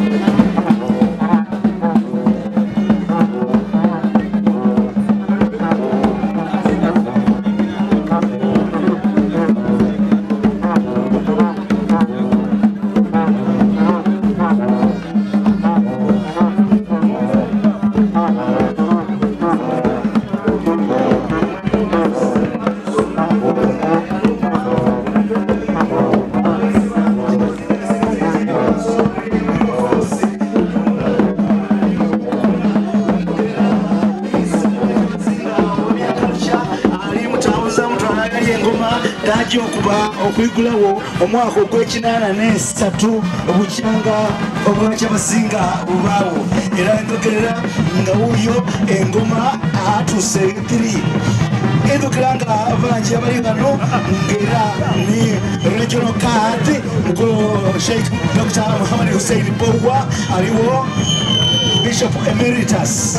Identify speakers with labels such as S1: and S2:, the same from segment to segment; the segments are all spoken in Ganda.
S1: Okuba okwigulawo omwaka ogw'ekinaana n'esatu obukyanga obwa Kyabazinga bubaawo era endogerera nga wuuyo engoma atuuse 3 endokera nga abangi abali bano ng'era ni regional card mukulu Sheikh Dr. Muhammad Hussein Bowa aliwo Bishop Emeritus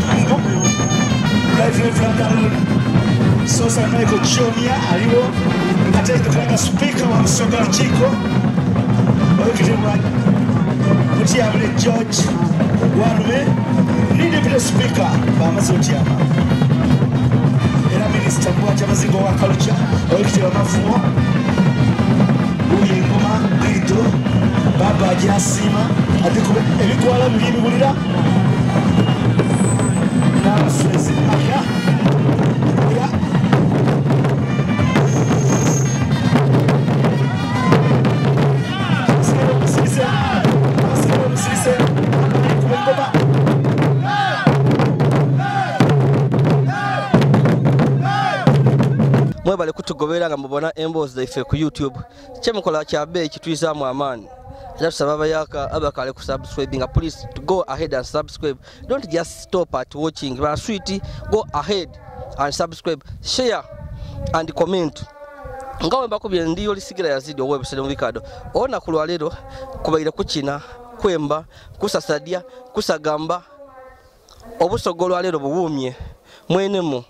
S1: Reverend Sosa Michael Chomia aliwo atendekanga speaker wa Busoga Chiko okitibwa Mutiamule George Walume ni deputy speaker bamaze Mutiama era minister wa Kyabazinga wa culture okitibwa Mafumo uye ngoma Guido Baba Jasima atiko ebikwala bibulira na Suezi aya
S2: mwebale kutugobera nga mubona emboozi zaife ku YouTube kyemukola kyabe kitwizamu amaani era tusaba abayaka abakale ku subscribing. Please to go ahead and subscribe. Don't just stop at watching. Sweetie, go ahead and subscribe, share and comment. Ngawe mbakubye ndiyo lisigira yazidi owebusele mubikado ona kulwa lero kubaire kukina kwemba kusasadia kusagamba obusogolwa lero buwumye mwenemu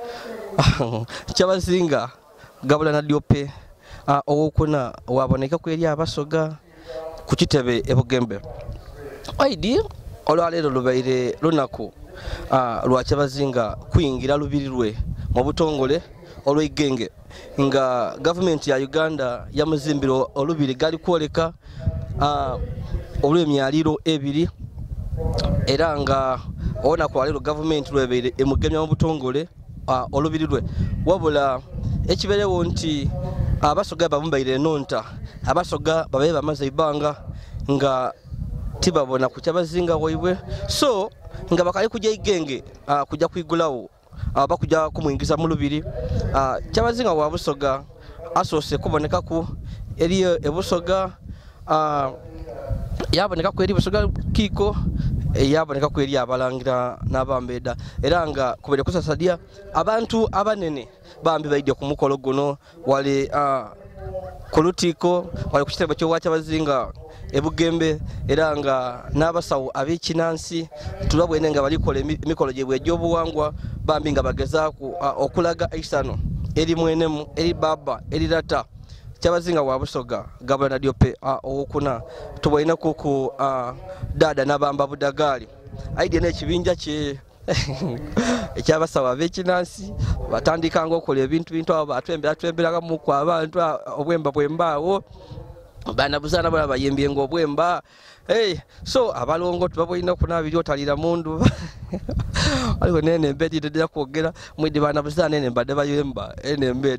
S2: Kyabazinga Gabula Nadiope owokuna waboneka kweri abasoga ku kitebe ebugembe aidi olwalero lubaire lunaku lwa Kyabazinga kuyingira lubirirwe mu butongole olw'igenge nga government ya Uganda yamuzimbiro olubiri gali kwoleka olw'emyaliro ebiri era nga ona kwa lero government lwebeire emugemya mu butongole olubirirwe wabula ekiberewo nti abasoga bamumbaire nonta abasoga babaye bamaze ibanga nga tibabona ku Kyabazinga waibwe so nga bakali kujja igenge kujja kwigulawo bakuja kumwingiza mu lubiri Kyabazinga wa Busoga asose kuboneka ku eriyo ebusoga yaboneka ku eri Busoga kiko yaboneka ku eri abalangira n'abambeda era nga kubere kusasadia abantu abanene bambi baidye ku mukolo guno wali ku lutiko wali ku kitebe kyo Kyabazinga ebugembe era nga n'abasawo abekinansi tulabwene nga balikola emikolo gyebwe egy'obuwangwa bambi nga bagezaku okulaga isano eri mwenemu eri baba eri data Kyabazinga wa Busoga Gabula Nadiope owokuna tubwina ku dada nabamba budagali aidye n'ekibinja kye ekyabasawo abekinansi batandika nga okola ebintu abo atwemberaga mu kwa abantu obwemba bwembaawo bana buzana bala bayembye ngo obwemba so abalongo tubabulina kunabiri otalira mundu aliko nene mbedi dedya kwogera mwidi bana buzana nene mbadde bayemba enembe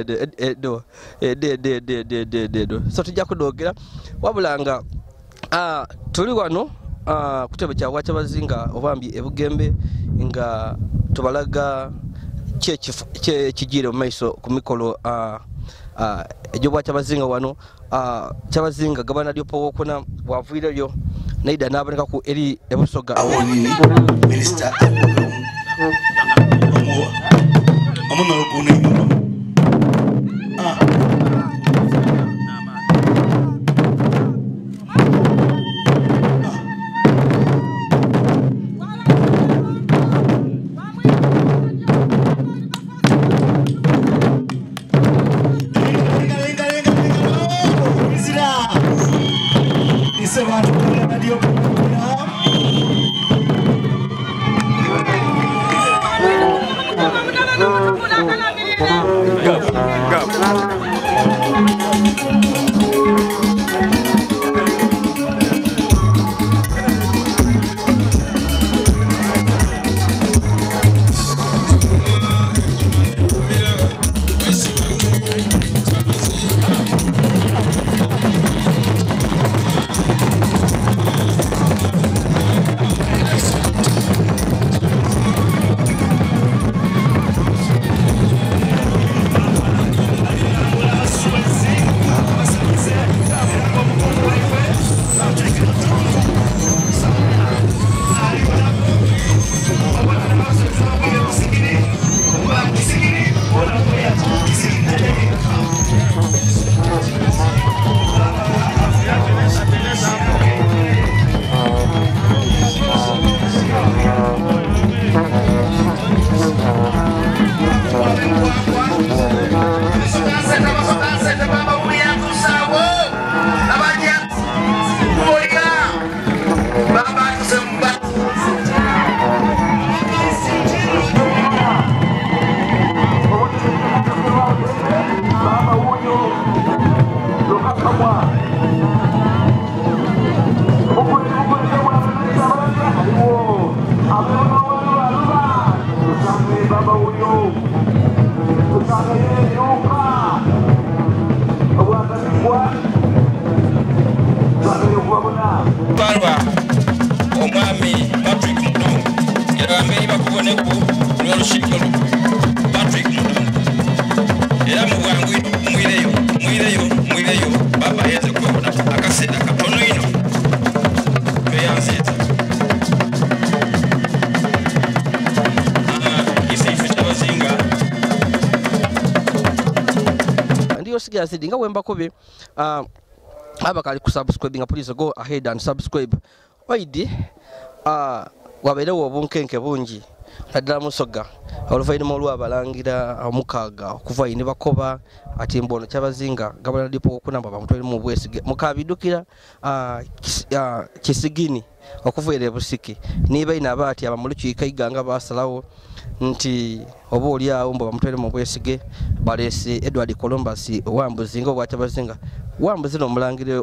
S2: de so tujja kudogera wabulanga tuli wano kutebe kya Kyabazinga obambi ebugembe nga tubalaga kijire mu maiso ku mikolo ejobwa Kyabazinga wano Kyabazinga Gabula Nadiope wokuna wavuireyo naida naboneka ku eri ebusoga
S1: awoni minister omuno okune
S2: Nga wemba kobe abakali kusubscribing, please go ahead and subscribe. Oidi waberewo obunkenke bungi naddala Busoga oluvaanyuma olw'abalangira omukaaga okuva ne bakoba ati mbono Kyabazinga Gabula Nadiope okunamba bamutwale mu bwesige mukabidukira Kisigini okuva Busiki niba ina abaati abamulukiika iganga basalawo nti oba oli awo mbo bamutwale mu bwesige balese Edward Columbus Wambuzinga obwa Kyabazinga Wambuzino omulangire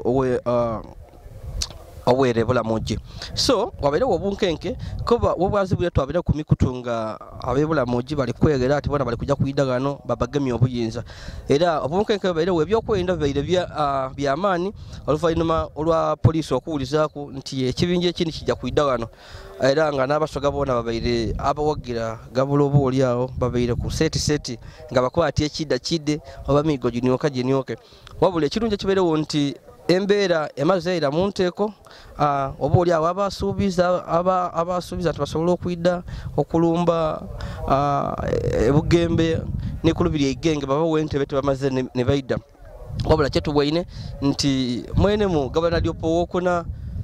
S2: owere bulamuji. So waberewo obunkenke kuba wobwazibule twabere ku mikutunga abebulamuji bali kwegera ati bona bali kujja kuidagano babagemye obuyinza era obunkenke waberewo ebyokwenda baire bya amani oluvaanyuma olwa police okuwulizaku nti ekibinje ekindi kijja kuidagano era nga n'abasoga bona babaire abawagira Gabula oba oli awo babaire ku seti nga bakwati ekidda kidde oba migo ginyoke wabula ekirungi kiberewo nti embeera emazeera mu nteeko oba oli awo abasuubiza nti basobola okwidda okulumba ebugembe nekulubirya egenge babawa entebe tebamaze ne baidda wabula kyetubwaine nti mwene mu Gabula Nadiope owokuna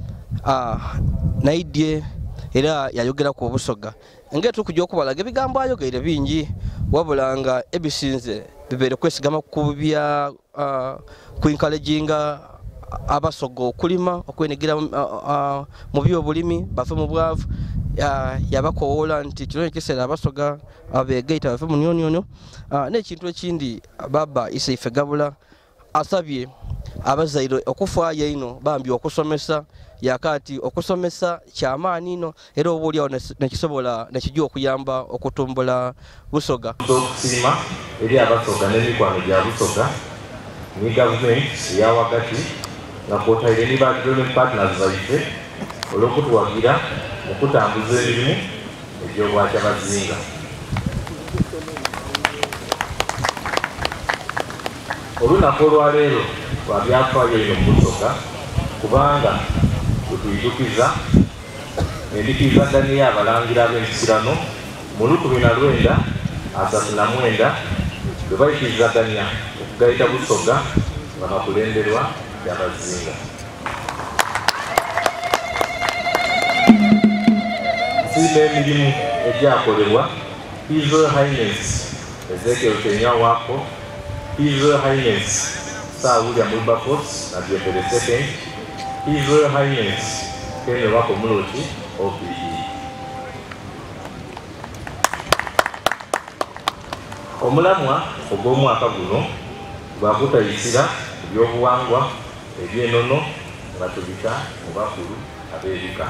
S2: naidye era yayogera ku Busoga ngetu kujja okubalaga ebigambo ayogeire bingi wabula nga ebisinze bibere kwesigama ku bya kwinkalejinga abasoga okulima okwenegira mu byobulimi bave mu bwavu yabakowola nti kino ekiseera abasoga abegeita bave mu nyonyono n'ekintu ekindi baba Isaife Gabula asabye abazaire okufaayo ino bambi okusomesa yakati okusomesa kyamaani ino era oba oli awo nekisobola nekijja okuyamba okutumbula Busoga
S3: okusima eri abasoga n'emikwano gya Busoga ni gavumenti eya wakati nga kwotaire ne development partners baife olw'okutuwagira okutambuza emirimu egy'obwa Kyabazinga. Olunaku olwaleero lwa byafaayo eno mu Busoga kubanga wetuyidukiza endikirizaganya y'abalangira ab'ensikirano mu 1939 bwe bayikirizaganya okugayita Busoga nga bakulemberwa Kyabazinga. Nsiima emirimu egyakolebwa His Royal Highness Ezekiel Kenyawako, His Royal Highness Sir William Wilberforce Nadiope II, His Royal Highness Kene wako Muloti OPE. Omulamwa ogw'omwaka guno gwakutayisira ebyobuwangwa eby'ennono nga tubita mu bakulu ab'ebika.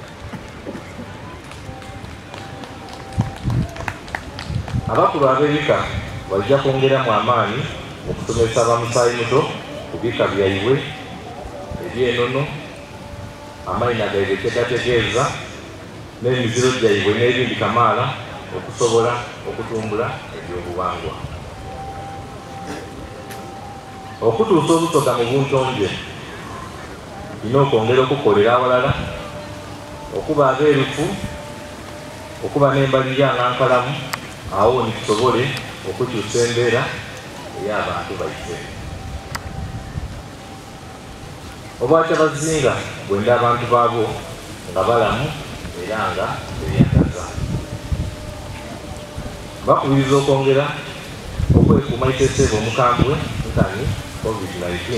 S3: Abakulu ab'ebika bajja kwongeramu amaanyi okusomesa abamusaayi muto ku bika byaibwe eby'ennono, amayina gaibwe kyegategeeza n'emiziro gyaibwe n'ebindi kamaala okusobola okutumbula ebyobuwangwa. Okutuusa obusoga mu buntonje bina okwongera okukolera awalala, okuba abeerufu, okuba n'embalirya ng'ankalamu, awo nitusobole okukyusa embeera ey'abantu baife. Obwakyabazinga bwenda abantu baabwo nga balamu era nga beeyagaza. Bakubiriza okwongera okwekuuma iteeseevu omukambwe ntani COVID-19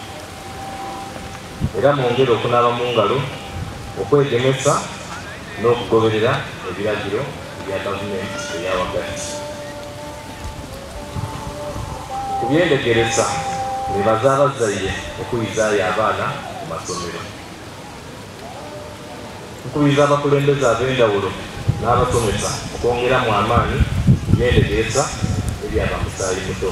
S3: era mwongere okunaaba mu ngalo, okwegemesa n'okugoberera ebiragiro bya gavumenti eya wagati. Ku byendegereza bebaza abazaire okuyizaayo abaana mu masomero. Nkubiriza abakulembeze ab'endawulo n'abasomesa okwongeramu amaanyi ku byendegereza eri abamusaayi muto.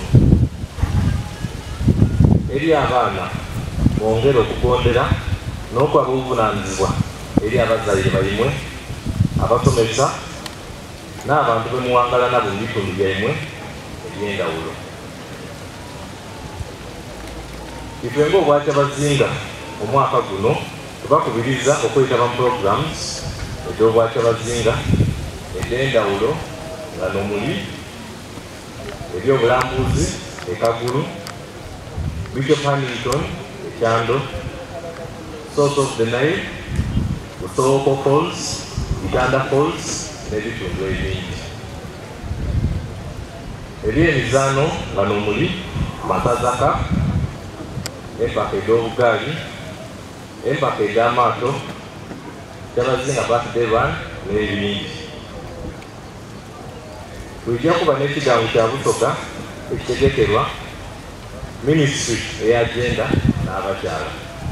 S3: Eri abaana bongere okugondera n'okwaba obuvunaanyizibwa eri abazaire baimwe, abasomesa n'abantu bemuwangala nabo mu bitundu byaimwe eby'endawulo. Ife ng'Obwakyabazinga omwaka guno tubakubiriza okwetaba mu programs eby'Obwakyabazinga eby'endawulo nga n'omuli ebyobulambuzi Kagulu, Bishop Huntington Ekyando, Source of the Nile, Busoga Falls, Uganda Falls n'ebitundu ebingi. Ebyemizaano nga n'omuli Masazaka, empaka ed'obugaali, empaka ed'amaato, Kyabazinga birthday run n'ebingi. Tujja kuba n'ekigango kya Busoga ekitegekerwa Ministry ey'agenda n'abakyala.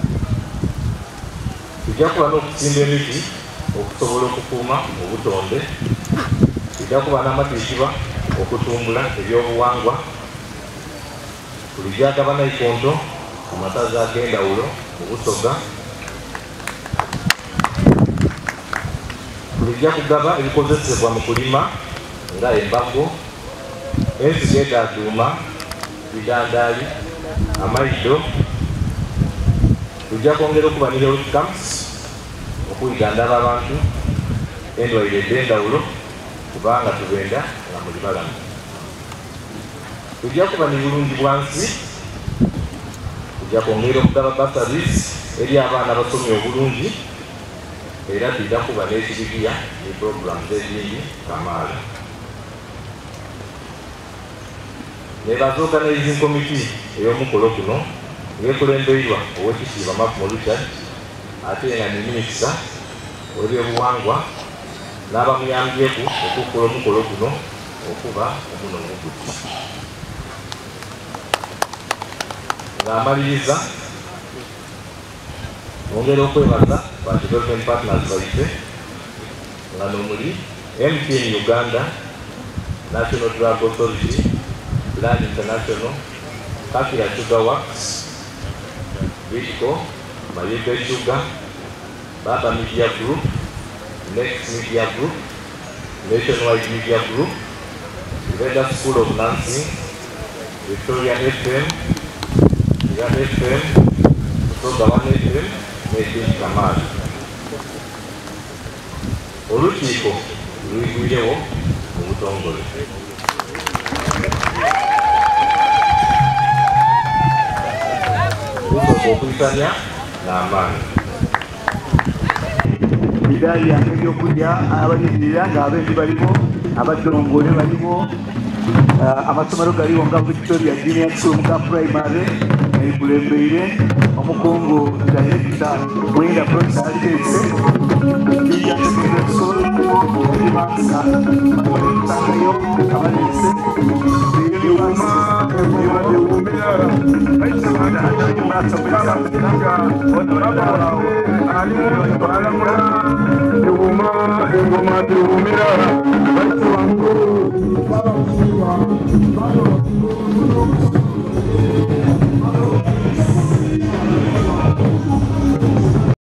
S3: Tujja kuba n'okusimba emiti okusobola okukuuma obutonde. Tujja kuba n'amatiisibwa okutumbula ebyobuwangwa. Tulijja agaba naikonto ku masaza ag'endawulo mu Busoga. Tulijja kugaba ebikozesebwa mu kulima nga embago, ensigo edaduuma, bidandaali, amaido. Tujja kwongera okuba ne health camps okuyigandaba abantu endwaire ed'endawulo kubanga tubenda nga muli balamu. Tujja kuba ne bulungi bwansi. Tujja kwongera okugaba bursaries eri abaana abasomye obulungi era tujja kuba n'ekibigiya ne programs ezindi kamaala. Nebaza organizing committee ey'omukolo guno ng'ekulembeirwa Oweekitiibwa Mafumo Richard ate nga ne minisita w'ebyobuwangwa n'abamuyambyeku okukola omukolo guno okuba omuno omuguti. Ng'amaliriza bongera okwebaza ba development partners baife nga n'omuli MTN Uganda, National Drug Authority, Plan International, Kakira Sugar Works, Bidco, Mayebe Sugar, Baba Media Group, Next Media Group, Nationwide Media Group, Veda School of Nursing, Victoria FM, Iran FM, Busoga FM, n'ekindi kamaala. Olukiiko luyigwirewo mu butongole. Busoga okuyitanya n'amaanyi.
S1: Bidaali yange ebyokulya abalirira ng'abendi baliwo, abadongole baliwo, amasomero galiwo nga Victoria Junior School nga primary, yayikulembere omukungu dayekita wenda prosaliteese iyasegereso ebibansa abatangayo abalese
S4: Engoma